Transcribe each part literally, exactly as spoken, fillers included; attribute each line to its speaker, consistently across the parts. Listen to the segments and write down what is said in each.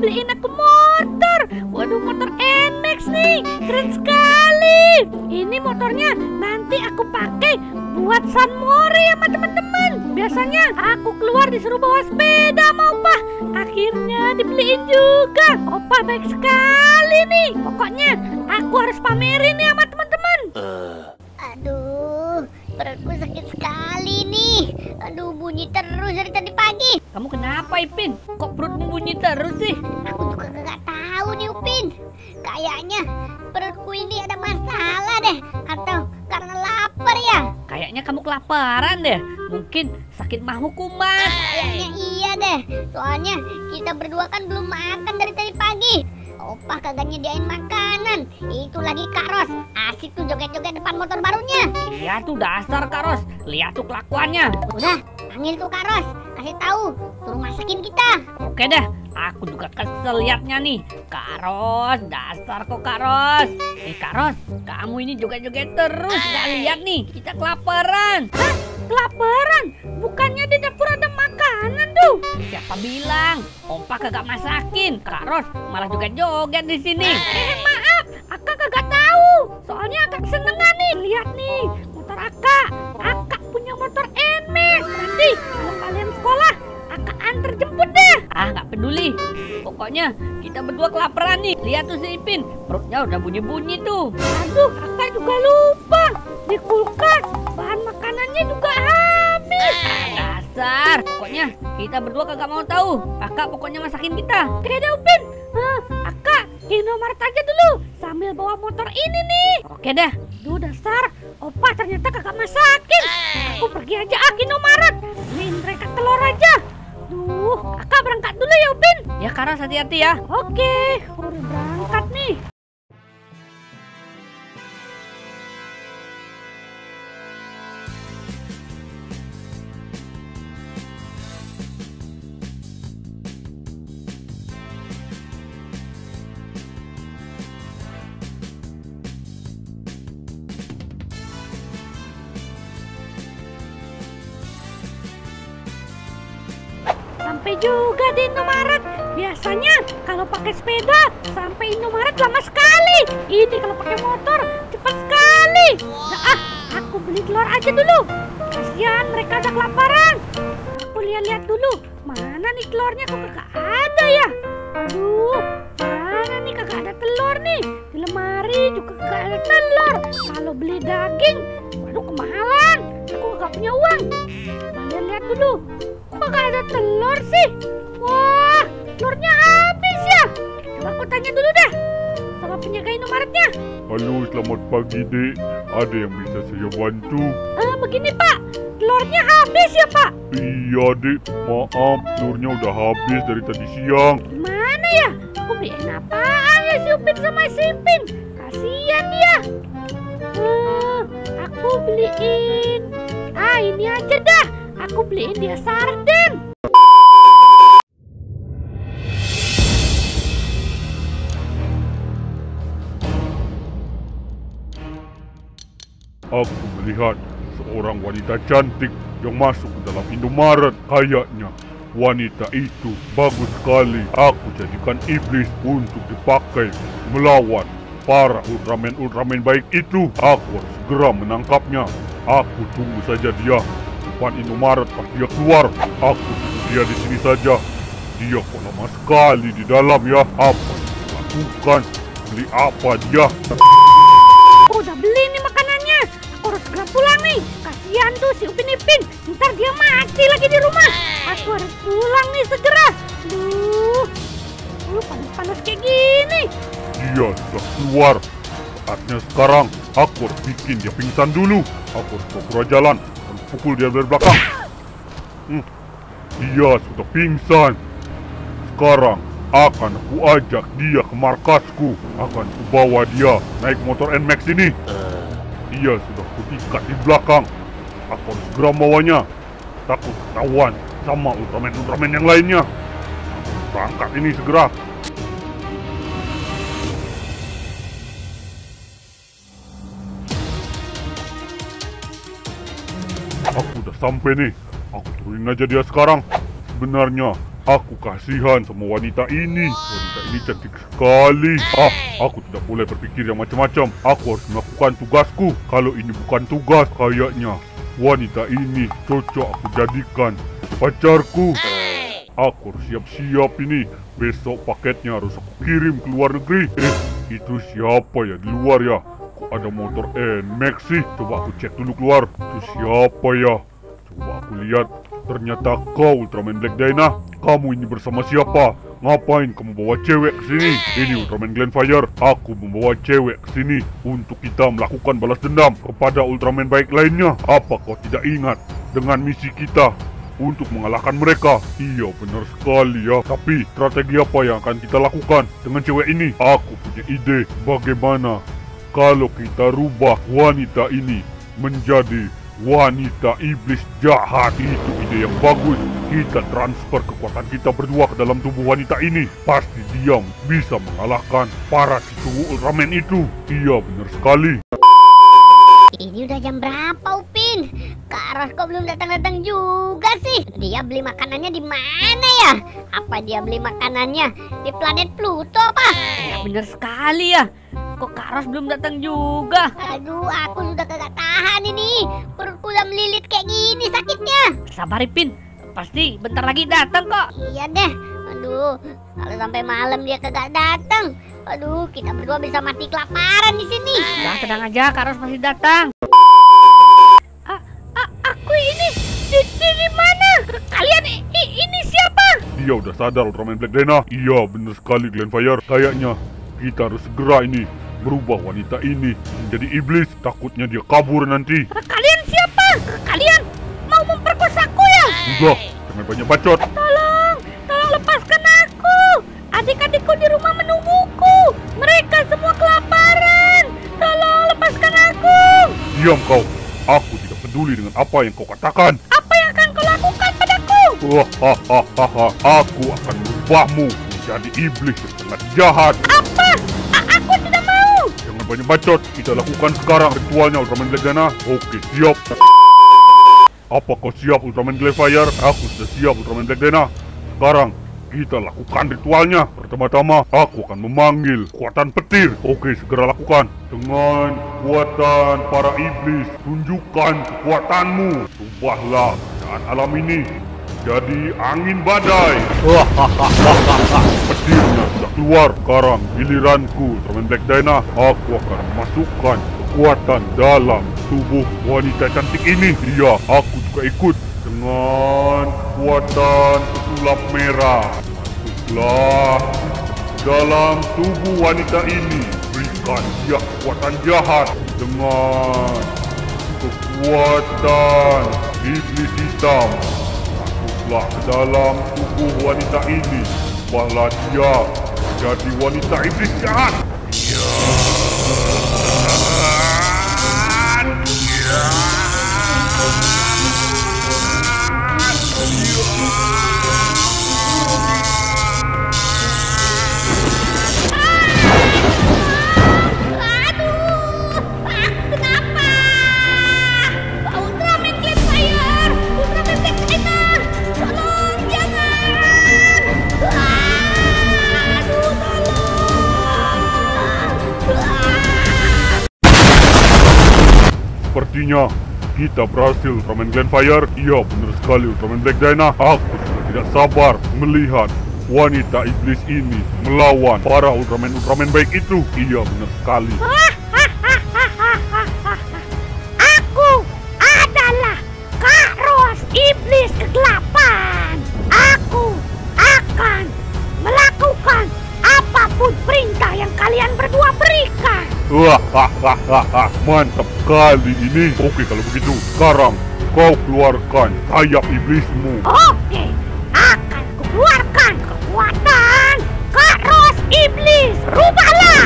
Speaker 1: beliin aku motor. Waduh, motor N Max nih, keren sekali. Ini motornya nanti aku pakai buat San Mori sama teman-teman. Biasanya aku keluar disuruh bawa sepeda sama Opa. Akhirnya dibeliin juga. Opa baik sekali nih. Pokoknya aku harus pamerin nih sama teman-teman.
Speaker 2: Aduh, perutku sakit sekali nih. Aduh, bunyi terus dari tadi pagi.
Speaker 1: Kamu kenapa, Ipin? Kok perutmu bunyi terus sih?
Speaker 2: Aku juga gak tahu nih, Upin. Kayaknya perutku ini ada masalah deh. Atau karena lapar ya?
Speaker 1: Kayaknya kamu kelaparan deh. Mungkin sakit mahu kumat.
Speaker 2: Kayaknya iya deh. Soalnya kita berdua kan belum makan dari tadi pagi. Opa kagak nyediain makanan. Itu lagi Kak Ros, asik tuh joget-joget depan motor barunya.
Speaker 1: Iya tuh dasar Kak Ros. Lihat tuh kelakuannya.
Speaker 2: Udah, panggil tuh Kak Ros. Kasih tahu, suruh masakin kita.
Speaker 1: Oke dah, aku juga kesel liatnya nih. Kak Ros, dasar kok Kak Ros. Eh Kak Ros, kamu ini joget-joget terus. Gak lihat nih, kita kelaparan. Hah? Kelaparan? Bukannya di dapur ada makanan tuh? Siapa bilang? Opa kagak masakin. Kak Ros malah joget-joget di sini. Eh maaf, Akak kagak tahu. Soalnya Akak kesenengan nih. Lihat nih, motor Akak. Akak punya motor N Max. Nanti kalau kalian sekolah, Akak antar jemput deh. Ah nggak peduli. Pokoknya kita berdua kelaparan nih. Lihat tuh si Ipin, perutnya udah bunyi-bunyi tuh. Aduh, Akak juga lupa. Di kulkas bahan makanannya juga habis. Ah, dasar. Pokoknya kita berdua kagak mau tahu. Akak pokoknya masakin kita. Oke deh Upin. Hah, Akak ke Indomaret aja dulu sambil bawa motor ini nih. Oke dah. Duh dasar, Opa ternyata kagak masakin. Aku pergi aja ah ke Indomaret. Beliin mereka telur aja. Duh, Akak berangkat dulu ya Upin. Ya Karas, hati-hati ya. Oke, udah berangkat nih. Sampai juga di Indomaret. Biasanya kalau pakai sepeda sampai Indomaret lama sekali. Ini kalau pakai motor cepat sekali. Nah, ah, aku beli telur aja dulu. Kasihan mereka ada kelaparan. Aku lihat-lihat dulu. Mana nih telurnya, kok kagak ada ya? Aduh, mana nih kagak ada telur nih. Di lemari juga kagak ada telur. Kalau beli daging, waduh kemahalan. Aku kagak punya uang. Lihat-lihat dulu. Kok gak ada telur sih? Wah, telurnya habis ya. Coba aku tanya dulu dah sama penjaga Indomaretnya.
Speaker 3: Halo, selamat pagi dek. Ada yang bisa saya bantu?
Speaker 1: Eh, begini Pak, telurnya habis ya Pak?
Speaker 3: Iya dek, maaf telurnya udah habis dari tadi siang.
Speaker 1: Gimana ya? Aku beliin apaan ya si Upin sama si Ipin? Kasian dia. Eh, aku beliin. Ah, ini aja dah. Aku beliin dia sarden.
Speaker 3: Aku melihat seorang wanita cantik yang masuk ke dalam Indomaret. Kayaknya wanita itu bagus sekali. Aku jadikan iblis untuk dipakai melawan para Ultraman-Ultraman baik itu. Aku harus segera menangkapnya. Aku tunggu saja dia depan Indomaret pas dia keluar. Aku tunggu dia di sini saja. Dia kok lama sekali di dalam ya. Apa yang dia lakukan? Beli apa dia?
Speaker 1: Aku udah beli nih makanannya. Aku harus segera pulang nih. Kasihan tuh si Upin Ipin. Ntar dia mati lagi di rumah. Aku harus pulang nih segera. Duh, Duh panas-panas kayak gini.
Speaker 3: Dia sudah keluar. Saatnya sekarang aku harus bikin dia pingsan dulu. Aku harus pura-pura jalan dan pukul dia dari belakang. Hmm. Dia sudah pingsan. Sekarang akan aku ajak dia ke markasku. Akan aku bawa dia naik motor N Max ini. Dia sudah kuikat di belakang. Aku harus segera bawanya. Takut ketahuan sama Ultraman-Ultraman yang lainnya. Berangkat ini segera. Aku udah sampai nih. Aku turunin aja dia sekarang. Sebenarnya Aku kasihan sama wanita ini. Wanita ini cantik sekali. Ah, aku tidak boleh berpikir yang macam-macam. Aku harus melakukan tugasku. Kalau ini bukan tugas, kayaknya wanita ini cocok aku jadikan pacarku. Aku harus siap-siap ini. Besok paketnya harus aku kirim ke luar negeri. Eh, itu siapa ya di luar ya? Kok ada motor N-Max sih? Coba aku cek dulu keluar. Itu siapa ya? Coba aku lihat. Ternyata kau Ultraman Black Dyna. Kamu ini bersama siapa? Ngapain kamu bawa cewek ke sini? Ini Ultraman Glenfire. Aku membawa cewek ke sini untuk kita melakukan balas dendam kepada Ultraman baik lainnya. Apa kau tidak ingat dengan misi kita untuk mengalahkan mereka? Iya, benar sekali ya. Tapi strategi apa yang akan kita lakukan dengan cewek ini? Aku punya ide. Bagaimana kalau kita rubah wanita ini menjadi wanita iblis jahat? Itu ide yang bagus. Kita transfer kekuatan kita berdua ke dalam tubuh wanita ini. Pasti dia bisa mengalahkan para Chizuo Ultraman itu. Iya, benar sekali.
Speaker 2: Ini udah jam berapa, Upin? Kak Ros kok belum datang-datang juga sih? Dia beli makanannya di mana ya? Apa dia beli makanannya di planet Pluto, Pak?
Speaker 1: Ya bener sekali ya. Kok Kak Ros belum datang juga?
Speaker 2: Aduh, aku sudah kagak tahan ini. Perutku udah melilit kayak gini sakitnya.
Speaker 1: Sabar Ipin, pasti bentar lagi datang kok.
Speaker 2: Iya deh. Aduh, kalau sampai malam dia kagak datang, aduh, kita berdua bisa mati kelaparan di sini.
Speaker 1: Udah tenang aja, Kak Ros pasti datang. Ah, ah, aku ini di, di, di mana? Kalian i, i, ini siapa?
Speaker 3: Dia udah sadar Ultraman Black Dyna. Iya, benar sekali Glenfire. Kayaknya kita harus segera ini merubah wanita ini menjadi iblis. Takutnya dia kabur nanti.
Speaker 1: Kalian siapa? Kalian mau memperkosaku ya?
Speaker 3: Udah, jangan banyak bacot.
Speaker 1: Tolong, tolong lepaskan aku. Adik-adikku di rumah menungguku. Mereka semua kelaparan. Tolong lepaskan aku.
Speaker 3: Diam kau. Aku tidak peduli dengan apa yang kau katakan.
Speaker 1: Apa yang akan kau lakukan padaku?
Speaker 3: Hahaha, aku akan merubahmu menjadi iblis yang sangat jahat.
Speaker 1: Apa? A aku tidak mau.
Speaker 3: Jangan banyak bacot. Kita lakukan sekarang ritualnya Ultraman Black Dyna. Oke, siap. Apa kau siap Ultraman Glenfire? Aku sudah siap Ultraman Black Dyna. Sekarang kita lakukan ritualnya. Pertama-tama aku akan memanggil kekuatan petir. Oke, segera lakukan. Dengan kekuatan para iblis, tunjukkan kekuatanmu. Ubahlah keadaan alam ini jadi angin badai. Petirnya sudah keluar. Sekarang giliranku Ultraman Black Dyna. Aku akan memasukkan kekuatan dalam tubuh wanita cantik ini. Iya, aku juga ikut dengan kekuatan pesulap merah. Masuklah dalam tubuh wanita ini. Berikan dia kekuatan jahat dengan kekuatan iblis hitam. Masuklah ke dalam tubuh wanita ini. Ubahlah dia jadi wanita iblis jahat. Sepertinya kita berhasil Ultraman Glenfire. Iya, benar sekali Ultraman Black Dyna. Aku sudah tidak sabar melihat wanita iblis ini melawan para Ultraman-Ultraman baik itu. Iya, benar sekali.
Speaker 1: Aku adalah Kak Ros Iblis Kegelapan. Aku akan melakukan apapun perintah yang kalian berdua berikan.
Speaker 3: Hahaha, mantap sekali ini. Oke, kalau begitu sekarang kau keluarkan sayap iblismu.
Speaker 1: Oke, akan kukeluarkan kekuatan Kak Ros Iblis. Rubahlah.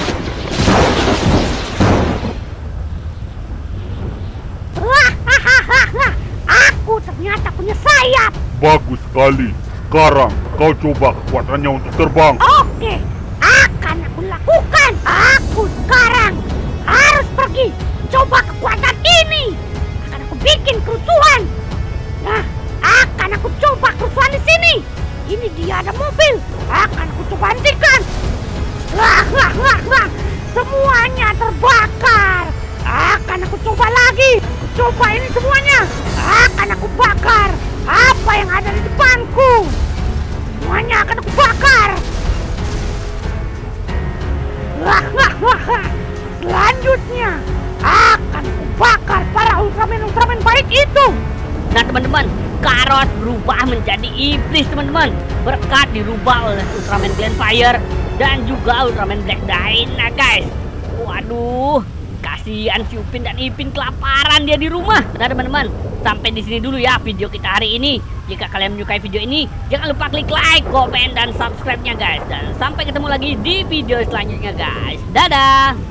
Speaker 1: Hahaha, aku ternyata punya sayap.
Speaker 3: Bagus sekali. Sekarang kau coba kekuatannya untuk terbang.
Speaker 1: Oke, akan aku lakukan. Aku sekarang harus pergi coba kekuatan ini. Akan aku bikin kerusuhan. Nah, akan aku coba kerusuhan di sini. Ini dia ada mobil. Akan kucoba hentikan. Wah, wah, wah, wah. Semuanya terbakar. Akan aku coba lagi. Coba ini semuanya. Akan aku bakar. Apa yang ada di depanku? Semuanya akan aku bakar. Wah, wah, wah, wah. Selanjutnya akan aku bakar para Ultraman-Ultraman baik itu. Nah teman-teman, Karos berubah menjadi iblis teman-teman, berkat dirubah oleh Ultraman Glenfire dan juga Ultraman Black Dyna guys. Waduh, kasihan si Upin dan Ipin kelaparan dia di rumah. Nah teman-teman, sampai di sini dulu ya video kita hari ini. Jika kalian menyukai video ini, jangan lupa klik like, komen, dan subscribe-nya guys. Dan sampai ketemu lagi di video selanjutnya guys. Dadah.